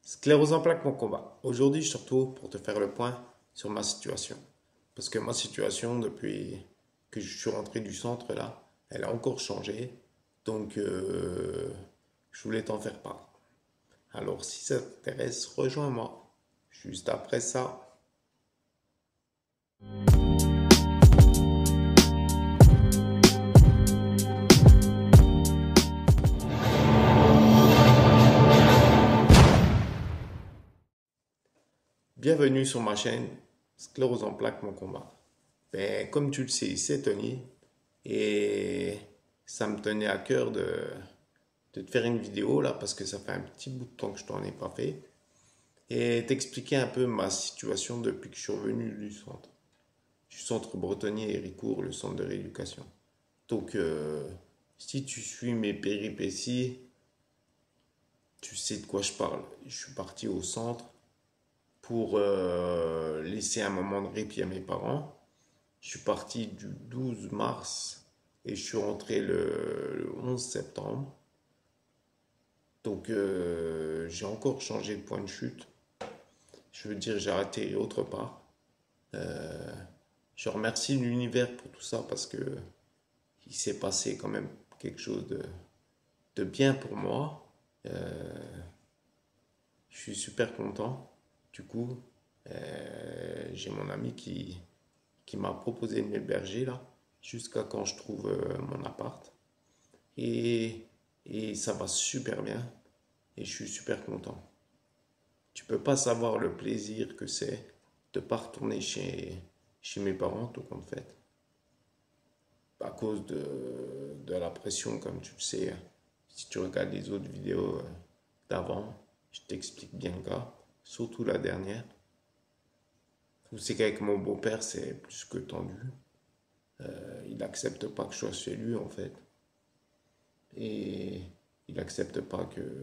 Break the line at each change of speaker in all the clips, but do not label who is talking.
Sclérose en plaques, mon combat. Aujourd'hui, je te retrouve pour te faire le point sur ma situation. Parce que ma situation, depuis que je suis rentré du centre, là, elle a encore changé. Donc, je voulais t'en faire part. Alors, si ça t'intéresse, rejoins-moi. Juste après ça. Bienvenue sur ma chaîne Sclérose en plaques, mon combat. Ben, comme tu le sais, c'est Tony. Et ça me tenait à cœur de te faire une vidéo là parce que ça fait un petit bout de temps que je t'en ai pas fait et t'expliquer un peu ma situation depuis que je suis revenu du centre bretonnier Héricourt, le centre de rééducation. Donc, si tu suis mes péripéties, tu sais de quoi je parle. Je suis parti au centre pour laisser un moment de répit à mes parents. Je suis parti du 12 mars et je suis rentré le 11 septembre. Donc, j'ai encore changé de point de chute. Je veux dire, j'ai arrêté autre part. Je remercie l'univers pour tout ça parce que il s'est passé quand même quelque chose de bien pour moi. Je suis super content. Du coup, j'ai mon ami qui m'a proposé de m'héberger là, jusqu'à quand je trouve mon appart. Et, et ça va super bien. Et je suis super content. Tu peux pas savoir le plaisir que c'est de pas retourner chez mes parents, tout compte fait. À cause de la pression, comme tu le sais. Si tu regardes les autres vidéos d'avant, je t'explique bien le cas. Surtout la dernière. Où c'est qu'avec mon beau-père, c'est plus que tendu. Il n'accepte pas que je sois chez lui, en fait. Et il n'accepte pas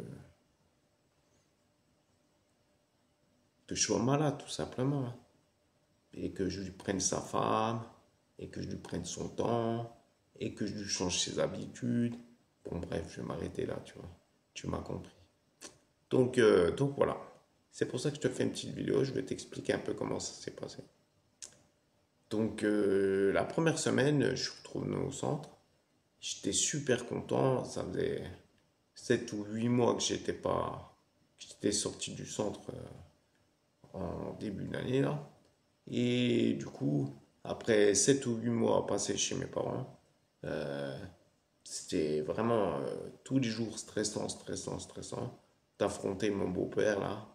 que je sois malade, tout simplement. Et que je lui prenne sa femme, et que je lui prenne son temps, et que je lui change ses habitudes. Bon, bref, je vais m'arrêter là, tu vois. Tu m'as compris. Donc voilà. C'est pour ça que je te fais une petite vidéo. Je vais t'expliquer un peu comment ça s'est passé. Donc, la première semaine, je suis retourné au centre. J'étais super content. Ça faisait 7 ou 8 mois que j'étais sorti du centre en début d'année là. Et du coup, après 7 ou 8 mois passés chez mes parents, c'était vraiment tous les jours stressant, stressant, stressant d'affronter mon beau-père là.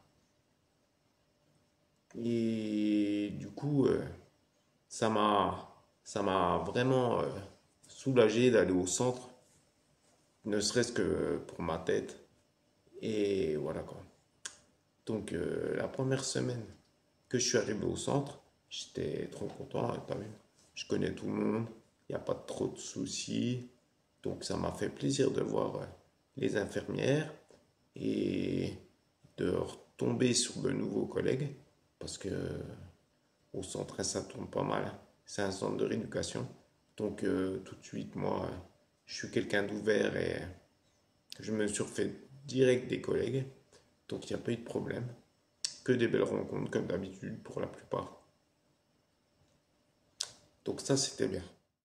Et du coup, ça m'a, ça m'a vraiment soulagé d'aller au centre, ne serait-ce que pour ma tête. Et voilà quoi. Donc, la première semaine que je suis arrivé au centre, j'étais trop content, hein, t'as vu. Je connais tout le monde, il n'y a pas trop de soucis. Donc, ça m'a fait plaisir de voir les infirmières et de retomber sur de nouveaux collègues parce que au centre, ça tourne pas mal, hein. C'est un centre de rééducation. Donc, tout de suite, moi, je suis quelqu'un d'ouvert et je me suis refait direct des collègues. Donc, il n'y a pas eu de problème. Que des belles rencontres, comme d'habitude, pour la plupart. Donc, ça, c'était bien.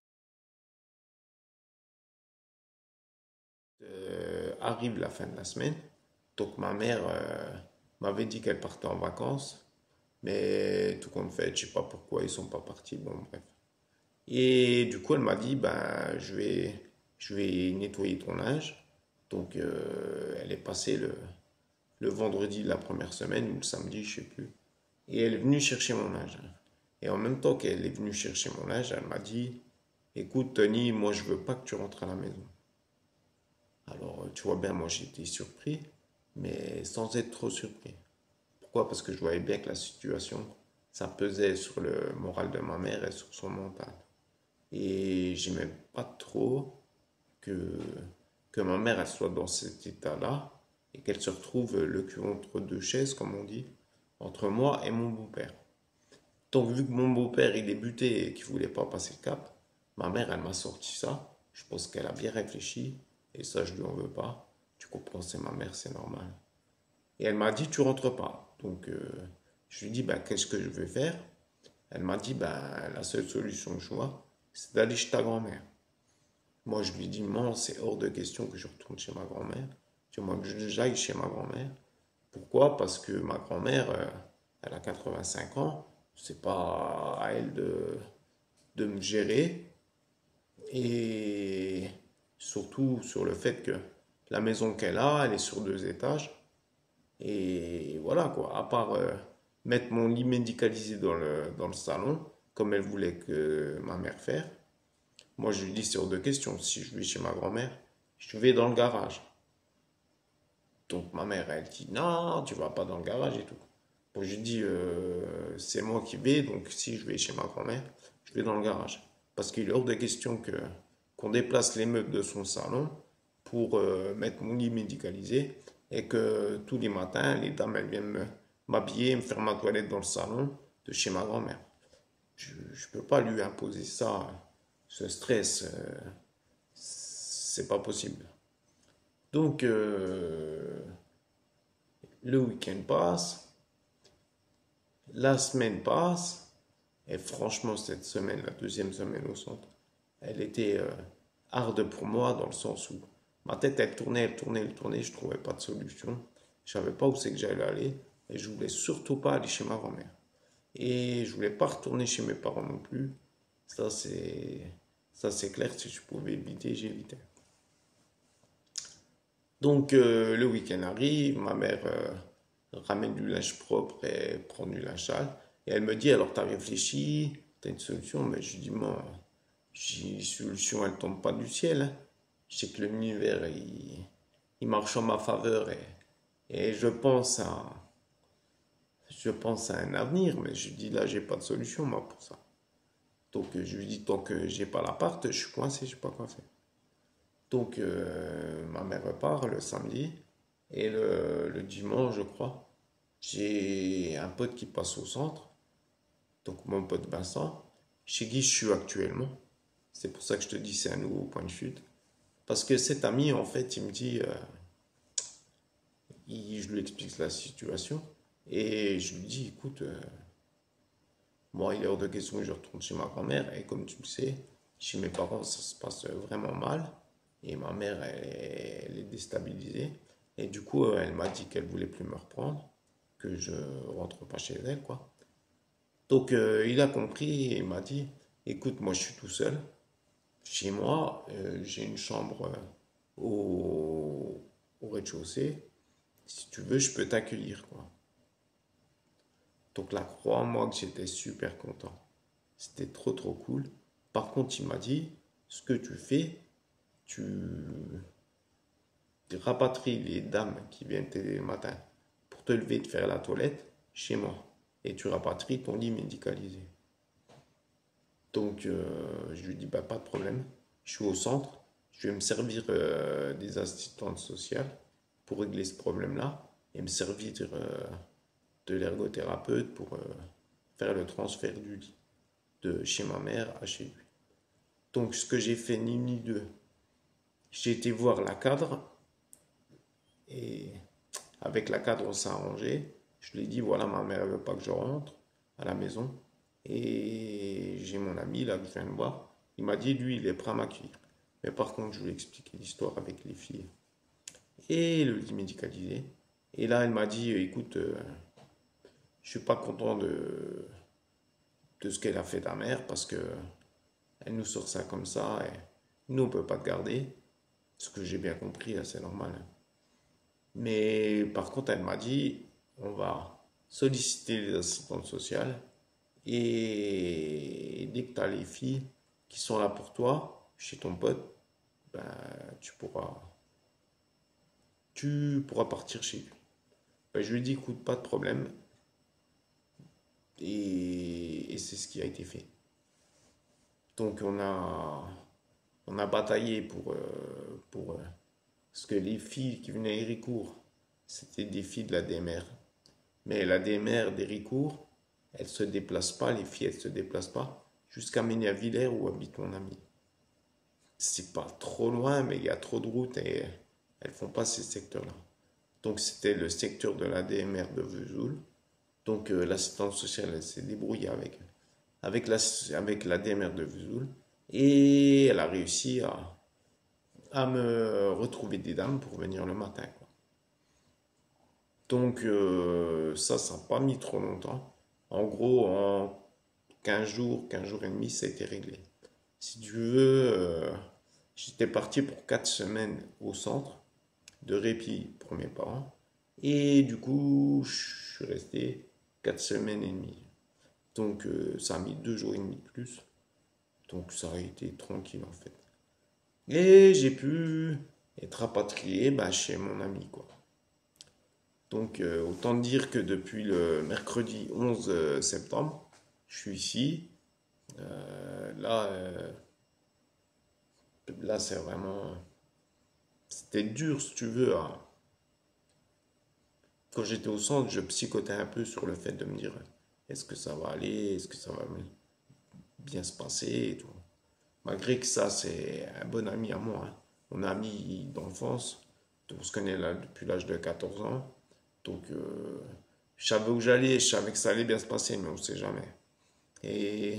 Arrive la fin de la semaine. Donc, ma mère m'avait dit qu'elle partait en vacances. Mais tout compte fait, je sais pas pourquoi ils sont pas partis. Bon, bref. Et du coup, elle m'a dit, ben, je vais nettoyer ton linge. Donc, elle est passée le vendredi de la première semaine, ou le samedi, je sais plus. Et elle est venue chercher mon linge. Et en même temps qu'elle est venue chercher mon linge, elle m'a dit, écoute, Tony, moi, je veux pas que tu rentres à la maison. Alors, tu vois bien, moi, j'étais surpris, mais sans être trop surpris. Pourquoi? Parce que je voyais bien que la situation, ça pesait sur le moral de ma mère et sur son mental. Et j'aimais pas trop que, que ma mère elle soit dans cet état-là et qu'elle se retrouve le cul entre deux chaises, comme on dit, entre moi et mon beau-père. Donc vu que mon beau-père il débutait et qu'il voulait pas passer le cap, ma mère elle m'a sorti ça. Je pense qu'elle a bien réfléchi et ça je lui en veux pas. Tu comprends, c'est ma mère, c'est normal. Et elle m'a dit, tu rentres pas. Donc, je lui ai dit, ben, qu'est-ce que je vais faire? Elle m'a dit, ben, la seule solution que je vois, c'est d'aller chez ta grand-mère. Moi, je lui ai dit, non, c'est hors de question que je retourne chez ma grand-mère. Tu vois, moi, que j'aille chez ma grand-mère. Pourquoi? Parce que ma grand-mère, elle a 85 ans. C'est pas à elle de me gérer. Et surtout sur le fait que la maison qu'elle a, elle est sur 2 étages. Et voilà quoi, à part mettre mon lit médicalisé dans le salon, comme elle voulait que ma mère fasse, moi je lui dis sur 2 questions. Si je vais chez ma grand-mère, je vais dans le garage. Donc ma mère, elle dit non, tu vas pas dans le garage et tout. Bon, je lui dis c'est moi qui vais, donc si je vais chez ma grand-mère, je vais dans le garage. Parce qu'il est hors de question que qu'on déplace les meubles de son salon pour mettre mon lit médicalisé et que tous les matins, les dames, elles viennent m'habiller, me faire ma toilette dans le salon de chez ma grand-mère. Je ne peux pas lui imposer ça, ce stress, c'est pas possible. Donc, le week-end passe, la semaine passe, et franchement, cette semaine, la deuxième semaine au centre, elle était harde pour moi dans le sens où ma tête, elle tournait, elle tournait, elle tournait, je ne trouvais pas de solution. Je ne savais pas où c'est que j'allais aller, et je voulais surtout pas aller chez ma grand-mère. Et je voulais pas retourner chez mes parents non plus. Ça, c'est, ça, c'est clair, si je pouvais éviter, j'évitais. Donc, le week-end arrive, ma mère ramène du linge propre et prend du linge sale. Et elle me dit, alors, t'as réfléchi, t'as une solution? Mais je lui dis, moi, j'ai une solution, elle tombe pas du ciel, hein. Je sais que l'univers, il marche en ma faveur et je pense à un avenir, mais je lui dis, là, j'ai pas de solution, moi, pour ça. Donc, je lui dis, tant que j'ai pas l'appart, je suis coincé, je sais pas quoi faire. Donc, ma mère repart le samedi. Et le dimanche, je crois, j'ai un pote qui passe au centre. Donc, mon pote Vincent, chez qui je suis actuellement. C'est pour ça que je te dis c'est un nouveau point de chute. Parce que cet ami, en fait, il me dit, je lui explique la situation. Et je lui dis, écoute, moi, il est hors de question que je retourne chez ma grand-mère. Et comme tu le sais, chez mes parents, ça se passe vraiment mal. Et ma mère, elle est déstabilisée. Et du coup, elle m'a dit qu'elle voulait plus me reprendre, que je rentre pas chez elle, quoi. Donc, il a compris et il m'a dit, écoute, moi, je suis tout seul. Chez moi, j'ai une chambre au rez-de-chaussée. Si tu veux, je peux t'accueillir, quoi. Donc là, crois-moi que j'étais super content. C'était trop, trop cool. Par contre, il m'a dit, ce que tu fais, tu rapatries les dames qui viennent t'aider le matin pour te lever et te faire la toilette chez moi. Et tu rapatries ton lit médicalisé. Donc, je lui dis, bah, pas de problème. Je suis au centre. Je vais me servir des assistantes sociales pour régler ce problème-là et me servir de l'ergothérapeute pour faire le transfert du lit de chez ma mère à chez lui. Donc, ce que j'ai fait, ni une ni deux, j'ai été voir la cadre et avec la cadre, on s'est arrangé. Je lui ai dit, voilà, ma mère ne veut pas que je rentre à la maison. Et j'ai mon ami là que je viens de voir. Il m'a dit, lui, il est prêt à m'accueillir. Mais par contre, je lui ai expliqué l'histoire avec les filles et le lit médicalisé. Et là, elle m'a dit, écoute, je suis pas content de ce qu'elle a fait ta mère parce que elle nous sort ça comme ça et nous, on peut pas te garder. Ce que j'ai bien compris, là, c'est normal, hein. Mais par contre, elle m'a dit, on va solliciter les assistantes sociales et dès que tu as les filles qui sont là pour toi, chez ton pote, ben, tu pourras partir chez lui. Ben, je lui ai dit, écoute, pas de problème. Et c'est ce qui a été fait. Donc on a bataillé pour parce que les filles qui venaient à Héricourt, c'était des filles de la DMR. Mais la DMR d'Héricourt, elle se déplace pas, les filles, elles se déplacent pas jusqu'à Méniavillers où habite mon ami. C'est pas trop loin, mais il y a trop de routes et elles font pas ces secteurs-là. Donc c'était le secteur de la DMR de Vesoul. Donc l'assistante sociale, elle s'est débrouillée avec la DMR de Vesoul. Et elle a réussi à me retrouver des dames pour venir le matin, quoi. Donc ça n'a pas mis trop longtemps. En gros, en 15 jours et demi, ça a été réglé. Si tu veux, j'étais parti pour 4 semaines au centre de répit pour mes parents. Et du coup, je suis resté 4 semaines et demie. Donc ça a mis 2 jours et demi de plus. Donc ça a été tranquille en fait. Et j'ai pu être rapatrié bah, chez mon ami, quoi. Donc autant dire que depuis le mercredi 11 septembre, je suis ici. Là, c'est vraiment... C'était dur, si tu veux, hein. Quand j'étais au centre, je psychotais un peu sur le fait de me dire, est-ce que ça va aller, est-ce que ça va bien se passer et tout. Malgré que ça, c'est un bon ami à moi, hein. Mon ami d'enfance, on se connaît là depuis l'âge de 14 ans. Donc, je savais où j'allais, je savais que ça allait bien se passer, mais on ne sait jamais. Et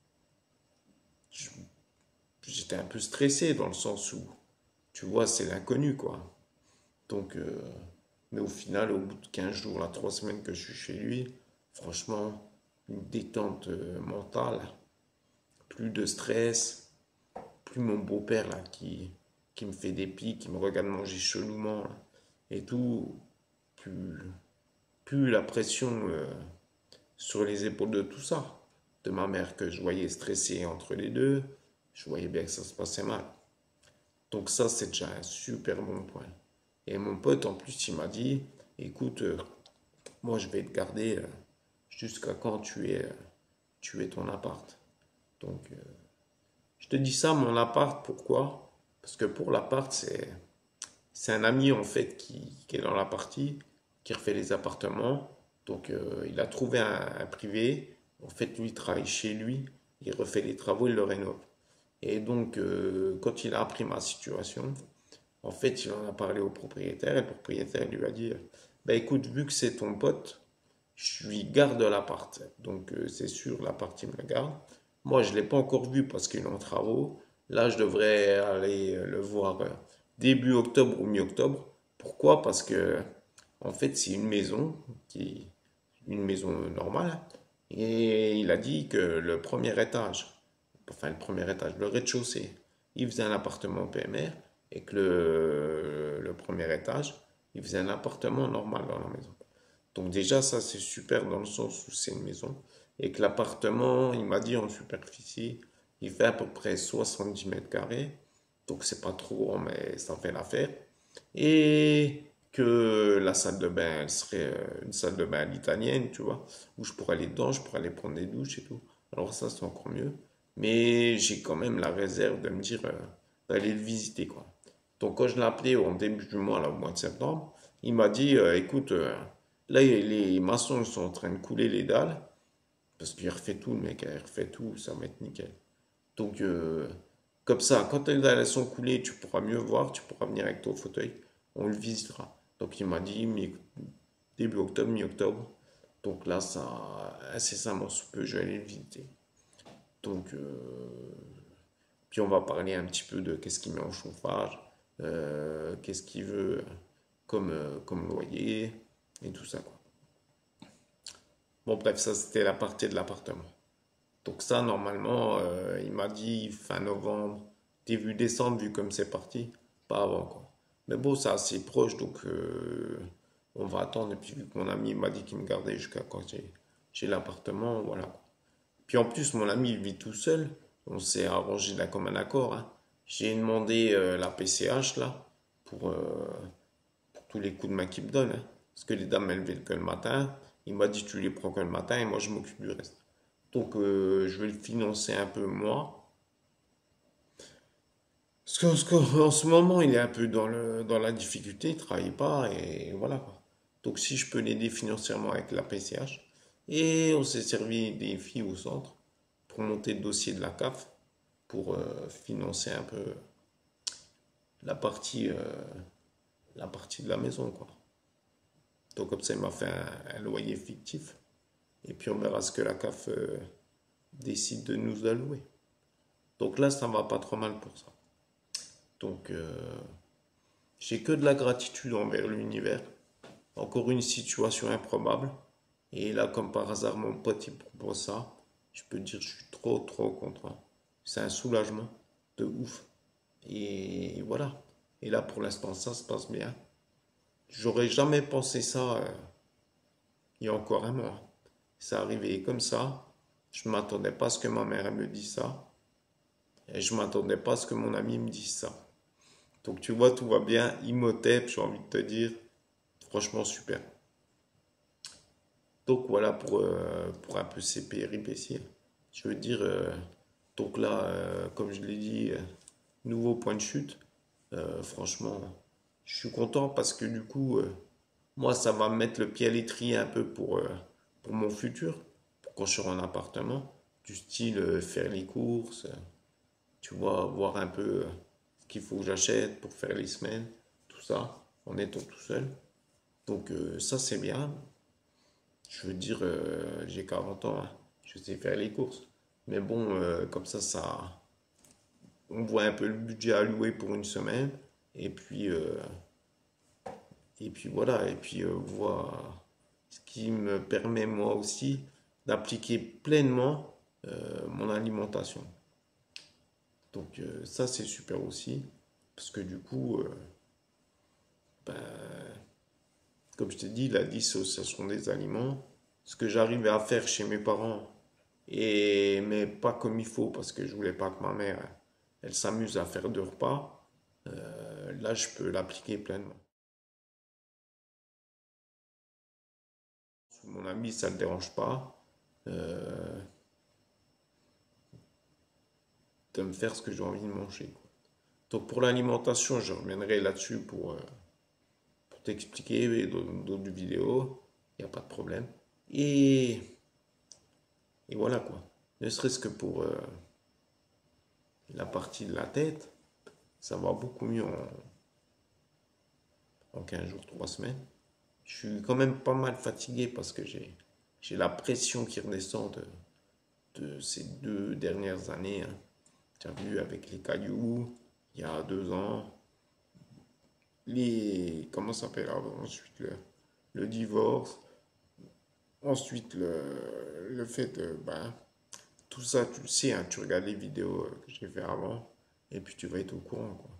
je- j'étais un peu stressé dans le sens où, tu vois, c'est l'inconnu, quoi. Donc, mais au final, au bout de 15 jours, là, 3 semaines que je suis chez lui, franchement, une détente mentale, plus de stress, plus mon beau-père là qui me fait des pics, qui me regarde manger chelouement là, et tout, plus, plus la pression sur les épaules de tout ça. De ma mère que je voyais stressée entre les deux, je voyais bien que ça se passait mal. Donc ça, c'est déjà un super bon point. Et mon pote, en plus, il m'a dit, écoute, moi, je vais te garder jusqu'à quand tu es ton appart. Donc, je te dis ça, mon appart, pourquoi? Parce que pour l'appart, c'est un ami, en fait, qui est dans la partie, qui refait les appartements. Donc, il a trouvé un privé. En fait, lui, il travaille chez lui. Il refait les travaux, il le rénove. Et donc, quand il a appris ma situation, en fait, il en a parlé au propriétaire et le propriétaire lui a dit, bah écoute, vu que c'est ton pote, je lui garde l'appart. Donc c'est sûr, l'appart, il me le garde. Moi, je ne l'ai pas encore vu parce qu'il est en travaux. Là, je devrais aller le voir début octobre ou mi-octobre. Pourquoi? Parce que, en fait, c'est une maison une maison normale. Et il a dit que le premier étage, enfin le premier étage, le rez-de-chaussée, il faisait un appartement PMR et que le premier étage, il faisait un appartement normal dans la maison. Donc déjà, ça c'est super dans le sens où c'est une maison et que l'appartement, il m'a dit en superficie, il fait à peu près 70 mètres carrés. Donc c'est pas trop grand, mais ça fait l'affaire. Et que la salle de bain, elle serait une salle de bain à l'italienne, tu vois, où je pourrais aller dedans, je pourrais aller prendre des douches et tout. Alors ça, c'est encore mieux. Mais j'ai quand même la réserve de me dire d'aller le visiter, quoi. Donc quand je l'ai appelé au début du mois, là, au mois de septembre, il m'a dit, écoute, là, les maçons ils sont en train de couler les dalles, parce qu'il refait tout, le mec, il refait tout, ça va être nickel. Donc, comme ça, quand les dalles elles sont coulées, tu pourras mieux voir, tu pourras venir avec ton fauteuil, on le visitera. Donc, il m'a dit début octobre, mi-octobre. Donc là, ça, incessamment sous peu, je vais aller le visiter. Donc, puis on va parler un petit peu de qu'est-ce qu'il met en chauffage, qu'est-ce qu'il veut comme loyer, et tout ça, quoi. Bon, bref, ça, c'était la partie de l'appartement. Donc ça, normalement, il m'a dit fin novembre, début décembre, vu comme c'est parti, pas avant quoi. Mais bon, c'est assez proche, donc on va attendre. Et puis vu que mon ami m'a dit qu'il me gardait jusqu'à quand j'ai l'appartement, voilà, quoi. Puis en plus, mon ami il vit tout seul, on s'est arrangé d'un commun accord, hein. J'ai demandé la PCH là pour tous les coups de main qu'il me donne, hein. Parce que les dames elles viennent que le matin. Il m'a dit tu les prends que le matin et moi je m'occupe du reste. Donc, je vais le financer un peu moi. En ce moment, il est un peu dans la difficulté, il ne travaille pas et voilà, quoi. Donc, si je peux l'aider financièrement avec la PCH. Et on s'est servi des filles au centre pour monter le dossier de la CAF pour financer un peu la partie, la partie de la maison, quoi. Donc comme ça, il m'a fait un loyer fictif. Et puis on verra ce que la CAF décide de nous allouer. Donc là, ça va pas trop mal pour ça. Donc j'ai que de la gratitude envers l'univers. Encore une situation improbable. Et là, comme par hasard, mon pote il propose ça. Je peux te dire, je suis trop, trop content. C'est un soulagement de ouf. Et voilà. Et là, pour l'instant, ça se passe bien. J'aurais jamais pensé ça il y a encore un mois. C'est arrivé comme ça. Je ne m'attendais pas à ce que ma mère elle me dise ça. Et je ne m'attendais pas à ce que mon ami me dise ça. Donc tu vois, tout va bien. Imhotep, j'ai envie de te dire. Franchement, super. Donc voilà pour un peu ces péripéties. Je veux dire, donc là, comme je l'ai dit, nouveau point de chute. Franchement, je suis content parce que du coup, moi, ça va me mettre le pied à l'étrier un peu pour mon futur, pour quand je serai en appartement, du style faire les courses, tu vois, voir un peu ce qu'il faut que j'achète pour faire les semaines, tout ça, en étant tout seul. Donc ça, c'est bien. Je veux dire, j'ai 40 ans, hein, je sais faire les courses. Mais bon, comme ça, on voit un peu le budget alloué pour une semaine. Et puis, euh, et puis voilà, et puis voir ce qui me permet moi aussi d'appliquer pleinement mon alimentation. Donc ça c'est super aussi, parce que du coup, ben, comme je t'ai dit, la dissociation des aliments, ce que j'arrivais à faire chez mes parents, mais pas comme il faut, parce que je voulais pas que ma mère, elle s'amuse à faire deux repas, là je peux l'appliquer pleinement. Mon ami, ça ne le dérange pas. Euh, de me faire ce que j'ai envie de manger, quoi. Donc pour l'alimentation, je reviendrai là-dessus pour t'expliquer dans d'autres vidéos. Il n'y a pas de problème. Et, et voilà quoi. Ne serait-ce que pour la partie de la tête, ça va beaucoup mieux en 15 jours, 3 semaines. Je suis quand même pas mal fatigué parce que j'ai la pression qui redescend de ces 2 dernières années, hein. Tu as vu avec les cailloux, il y a 2 ans, comment ça s'appelle ensuite le divorce, ensuite le fait de, ben, tout ça, tu le sais, hein, tu regardes les vidéos que j'ai fait avant, et puis tu vas être au courant, quoi.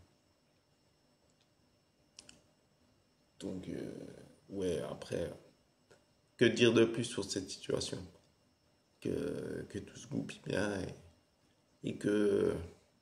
Donc, ouais, après, que dire de plus sur cette situation? Que tout se goupille bien et que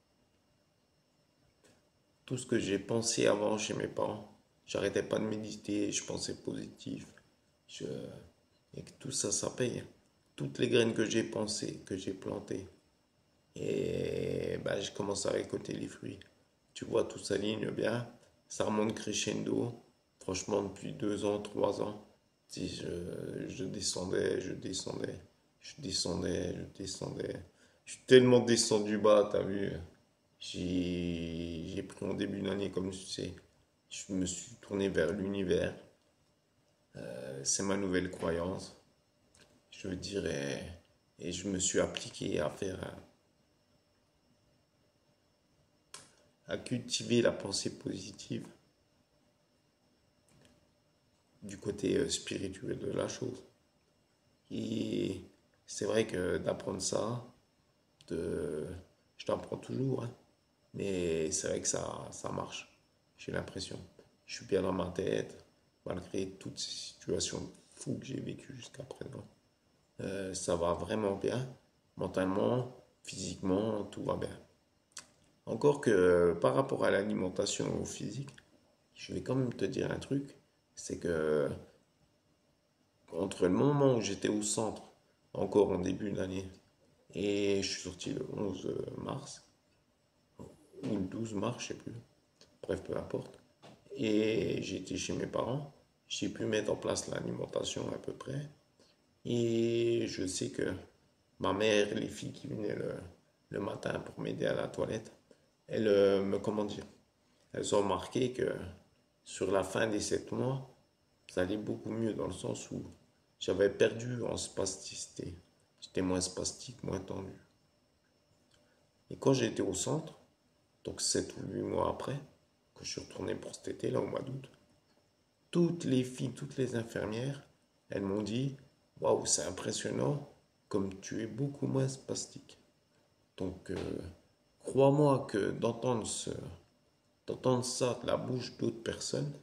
tout ce que j'ai pensé avant chez mes parents, j'arrêtais pas de méditer, je pensais positif, je, et que tout ça, ça paye. Toutes les graines que j'ai pensées, que j'ai plantées, et ben, je commence à récolter les fruits. Tu vois, tout s'aligne bien, ça remonte crescendo. Franchement, depuis 2 ans, 3 ans, si je descendais, je descendais, je descendais, je descendais. Je suis tellement descendu bas, t'as vu. J'ai pris en début d'année, comme tu sais, je me suis tourné vers l'univers. C'est ma nouvelle croyance, je dirais. Et je me suis appliqué à faire, à cultiver la pensée positive du côté spirituel de la chose. Et c'est vrai que d'apprendre ça, de, je t'apprends toujours, hein, mais c'est vrai que ça marche, j'ai l'impression. Je suis bien dans ma tête, malgré toutes ces situations fous que j'ai vécues jusqu'à présent. Ça va vraiment bien, mentalement, physiquement, tout va bien. Encore que par rapport à l'alimentation au physique, je vais quand même te dire un truc, c'est que entre le moment où j'étais au centre, encore en début d'année, et je suis sorti le 11 mars, ou le 12 mars, je sais plus, bref, peu importe, et j'ai été chez mes parents, j'ai pu mettre en place l'alimentation à peu près, et je sais que ma mère, les filles qui venaient le matin pour m'aider à la toilette, elles me, comment dire, elles ont remarqué que sur la fin des 7 mois, Ça allait beaucoup mieux dans le sens où j'avais perdu en spasticité. J'étais moins spastique, moins tendu. Et quand j'ai été au centre, donc 7 ou 8 mois après, quand je suis retourné pour cet été, là au mois d'août, toutes les filles, toutes les infirmières, elles m'ont dit, waouh, c'est impressionnant, comme tu es beaucoup moins spastique. Donc, crois-moi que d'entendre ça de la bouche d'autres personnes,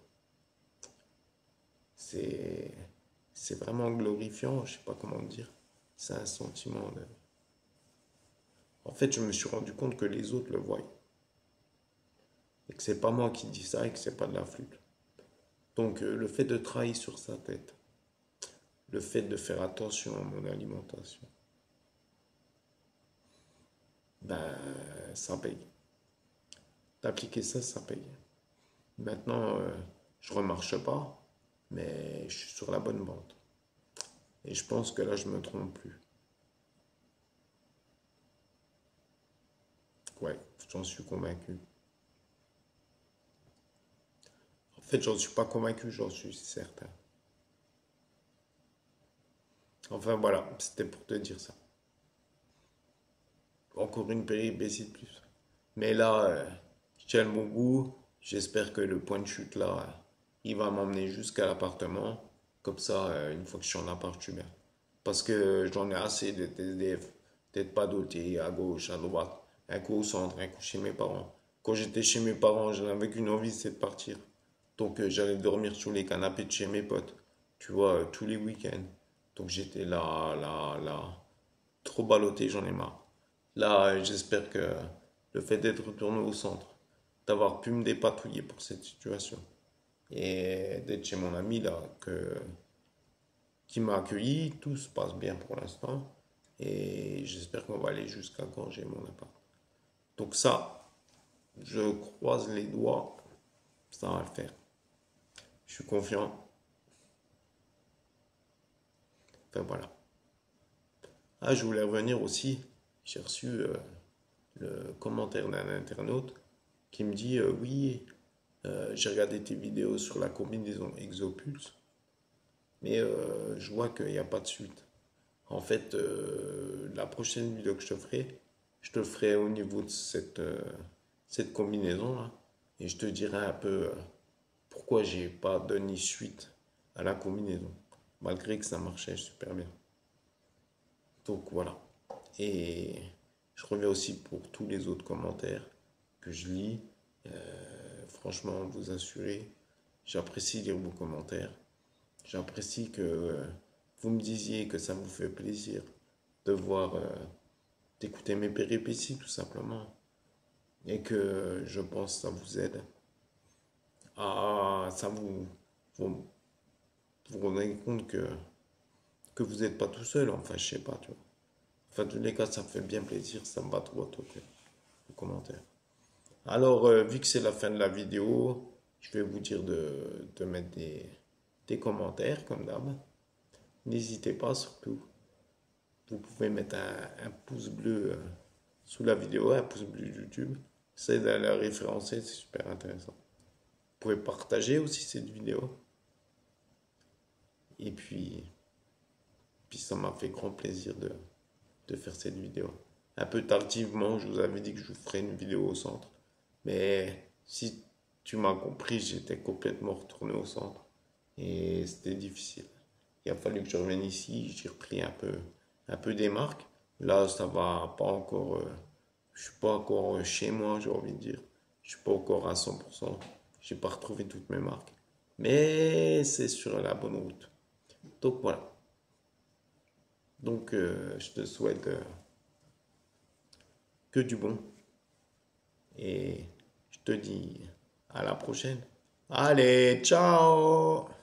c'est, c'est vraiment glorifiant, je sais pas comment dire. C'est un sentiment de... En fait, je me suis rendu compte que les autres le voient. Et que c'est pas moi qui dis ça et que c'est pas de la flûte. Donc, le fait de travailler sur sa tête, le fait de faire attention à mon alimentation, ben, ça paye. D'appliquer ça, ça paye. Maintenant, je remarche pas, mais je suis sur la bonne bande. Et je pense que là, je me trompe plus. Ouais, j'en suis convaincu. En fait, j'en suis pas convaincu, j'en suis certain. Enfin voilà, c'était pour te dire ça. Encore une péripétie de plus. Mais là, je tiens le bon bout. J'espère que le point de chute là, il va m'emmener jusqu'à l'appartement. Comme ça, une fois que je suis en appart, je suis bien. Parce que j'en ai assez de SDF, d'être pas doté à gauche, à droite, un coup au centre, un coup chez mes parents. Quand j'étais chez mes parents, je n'avais qu'une envie, c'est de partir. Donc j'allais dormir sur les canapés de chez mes potes, tu vois, tous les week-ends. Donc j'étais là, là, là, trop ballotté, j'en ai marre. Là, j'espère que le fait d'être retourné au centre, d'avoir pu me dépatouiller pour cette situation et d'être chez mon ami là, qui m'a accueilli, tout se passe bien pour l'instant et j'espère qu'on va aller jusqu'à quand j'ai mon appart. Donc ça, je croise les doigts, ça va le faire. Je suis confiant. Enfin voilà. Ah, je voulais revenir aussi. J'ai reçu le commentaire d'un internaute qui me dit oui, j'ai regardé tes vidéos sur la combinaison Exopulse, mais je vois qu'il n'y a pas de suite. En fait, la prochaine vidéo que je te le ferai au niveau de cette combinaison-là. Et je te dirai un peu pourquoi j'ai pas donné suite à la combinaison, malgré que ça marchait super bien. Donc voilà. Et je reviens aussi pour tous les autres commentaires que je lis. Franchement, vous assurez, j'apprécie lire vos commentaires. J'apprécie que vous me disiez que ça vous fait plaisir de voir, d'écouter mes péripéties tout simplement. Et que je pense que ça vous aide. Ah, vous, vous rendez compte que vous n'êtes pas tout seul, enfin, je sais pas, tu vois. Enfin, en tous les cas, ça me fait bien plaisir, ça me va trop, trop, vos commentaires. Alors, vu que c'est la fin de la vidéo, je vais vous dire de mettre des commentaires, comme d'hab. N'hésitez pas, surtout. Vous pouvez mettre un pouce bleu sous la vidéo, un pouce bleu YouTube. Ça aide à la référencer, c'est super intéressant. Vous pouvez partager aussi cette vidéo. Et puis ça m'a fait grand plaisir de faire cette vidéo. Un peu tardivement, je vous avais dit que je vous ferais une vidéo au centre. Mais si tu m'as compris, j'étais complètement retourné au centre. Et c'était difficile. Il a fallu que je revienne ici, j'ai repris un peu des marques. Là, ça va pas encore. Je suis pas encore chez moi, j'ai envie de dire. Je suis pas encore à 100%. J'ai pas retrouvé toutes mes marques. Mais c'est sur la bonne route. Donc voilà. Donc je te souhaite que du bon. Et je te dis à la prochaine. Allez, ciao!